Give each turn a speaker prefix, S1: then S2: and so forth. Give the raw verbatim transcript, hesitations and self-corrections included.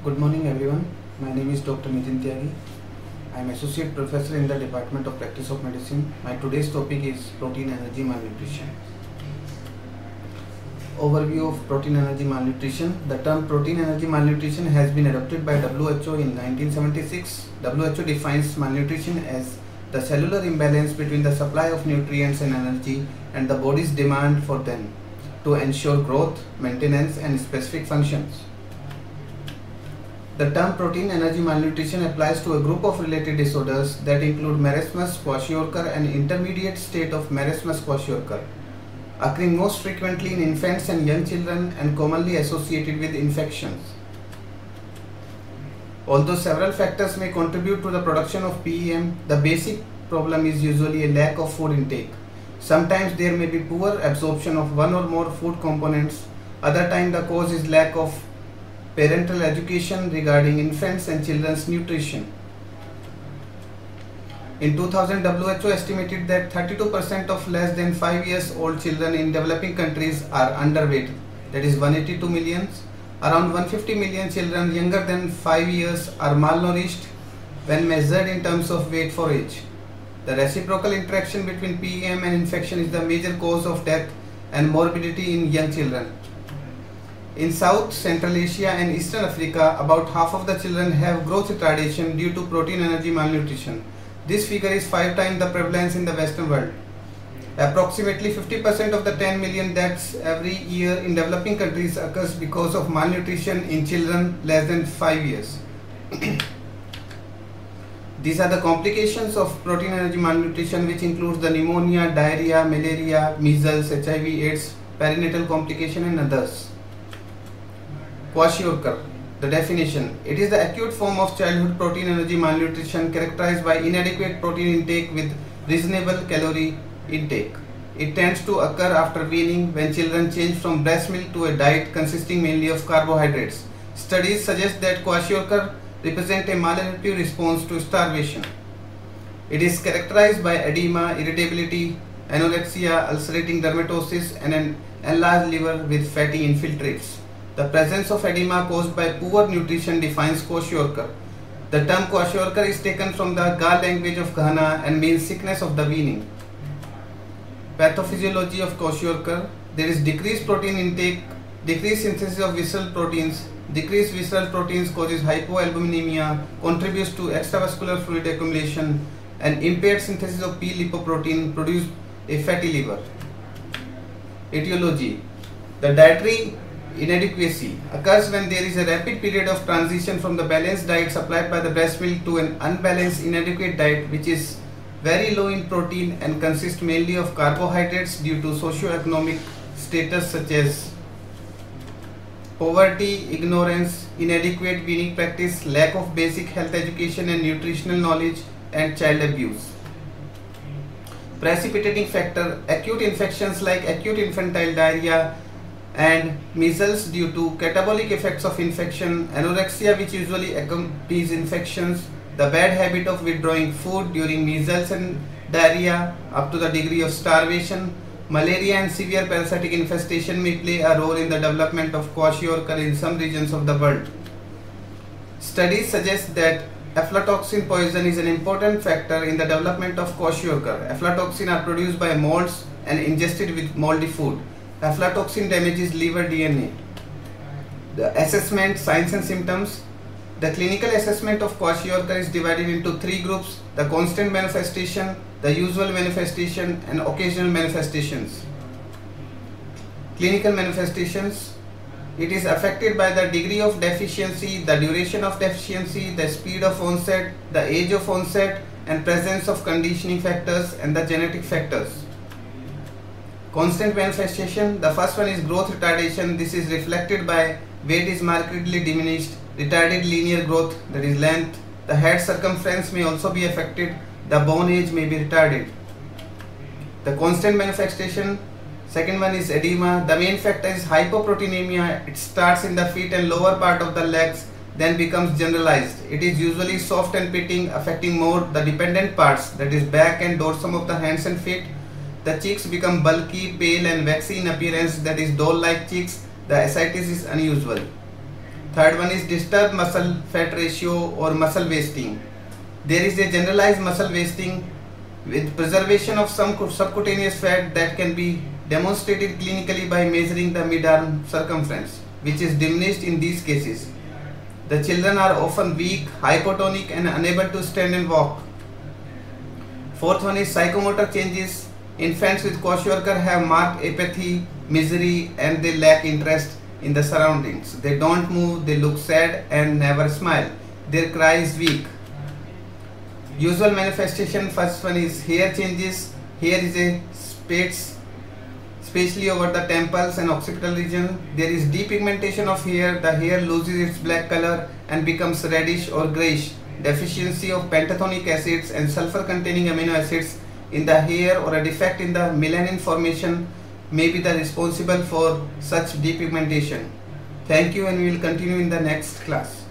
S1: Good morning everyone. My name is Doctor Nitin Tyagi. I am Associate Professor in the Department of Practice of Medicine. My today's topic is protein energy malnutrition. Overview of protein energy malnutrition. The term protein energy malnutrition has been adopted by W H O in nineteen seventy-six. W H O defines malnutrition as the cellular imbalance between the supply of nutrients and energy and the body's demand for them to ensure growth, maintenance and specific functions. The term protein energy malnutrition applies to a group of related disorders that include marasmus-kwashiorkor and intermediate state of marasmus-kwashiorkor, occurring most frequently in infants and young children and commonly associated with infections. Although several factors may contribute to the production of P E M, the basic problem is usually a lack of food intake. Sometimes there may be poor absorption of one or more food components. Other times the cause is lack of parental education regarding infants and children's nutrition. In two thousand, W H O estimated that thirty-two percent of less than five years old children in developing countries are underweight, that is one hundred eighty-two million. Around one hundred fifty million children younger than five years are malnourished when measured in terms of weight for age. The reciprocal interaction between P E M and infection is the major cause of death and morbidity in young children. In South, Central Asia and Eastern Africa, about half of the children have growth retardation due to protein energy malnutrition. This figure is five times the prevalence in the Western world. Approximately fifty percent of the ten million deaths every year in developing countries occurs because of malnutrition in children less than five years. These are the complications of protein energy malnutrition, which includes the pneumonia, diarrhea, malaria, measles, H I V, AIDS, perinatal complication and others. Kwashiorkor. The definition. It is the acute form of childhood protein energy malnutrition characterized by inadequate protein intake with reasonable calorie intake. It tends to occur after weaning, when children change from breast milk to a diet consisting mainly of carbohydrates. Studies suggest that kwashiorkor represent a maladaptive response to starvation. It is characterized by edema, irritability, anorexia, ulcerating dermatosis and an enlarged liver with fatty infiltrates. The presence of edema caused by poor nutrition defines kwashiorkor. The term kwashiorkor is taken from the Ga language of Ghana and means sickness of the weaning. Pathophysiology of kwashiorkor. There is decreased protein intake, decreased synthesis of visceral proteins. Decreased visceral proteins causes hypoalbuminemia, contributes to extravascular fluid accumulation, and impaired synthesis of P lipoprotein produce a fatty liver. Etiology. The dietary inadequacy occurs when there is a rapid period of transition from the balanced diet supplied by the breast milk to an unbalanced inadequate diet which is very low in protein and consists mainly of carbohydrates due to socio-economic status such as poverty, ignorance, inadequate weaning practice, lack of basic health education and nutritional knowledge, and child abuse. Precipitating factor. Acute infections like acute infantile diarrhea and measles due to catabolic effects of infection, anorexia which usually accompanies infections, the bad habit of withdrawing food during measles and diarrhea up to the degree of starvation. Malaria and severe parasitic infestation may play a role in the development of kwashiorkor in some regions of the world. Studies suggest that aflatoxin poison is an important factor in the development of kwashiorkor. Aflatoxin are produced by molds and ingested with moldy food. Aflatoxin damages liver D N A. The assessment, signs and symptoms. The clinical assessment of kwashiorkor is divided into three groups: the constant manifestation, the usual manifestation and occasional manifestations. Clinical manifestations. It is affected by the degree of deficiency, the duration of deficiency, the speed of onset, the age of onset and presence of conditioning factors and the genetic factors. Constant manifestation. The first one is growth retardation. This is reflected by weight is markedly diminished, retarded linear growth, that is length. The head circumference may also be affected. The bone age may be retarded. The constant manifestation. Second one is edema. The main factor is hypoproteinemia. It starts in the feet and lower part of the legs, then becomes generalized. It is usually soft and pitting, affecting more the dependent parts, that is back and dorsum of the hands and feet. The cheeks become bulky, pale and waxy in appearance, that is doll-like cheeks. The ascites is unusual. Third one is disturbed muscle fat ratio or muscle wasting. There is a generalized muscle wasting with preservation of some subcutaneous fat that can be demonstrated clinically by measuring the mid-arm circumference, which is diminished in these cases. The children are often weak, hypotonic and unable to stand and walk. Fourth one is psychomotor changes. Infants with kwashiorkor have marked apathy, misery, and they lack interest in the surroundings. They don't move, they look sad and never smile. Their cry is weak. Usual manifestation, first one is hair changes. Hair is a space, especially over the temples and occipital region. There is depigmentation of hair. The hair loses its black color and becomes reddish or grayish. Deficiency of pentathonic acids and sulfur containing amino acids in the hair or a defect in the melanin formation may be the responsible for such depigmentation. Thank you, and we will continue in the next class.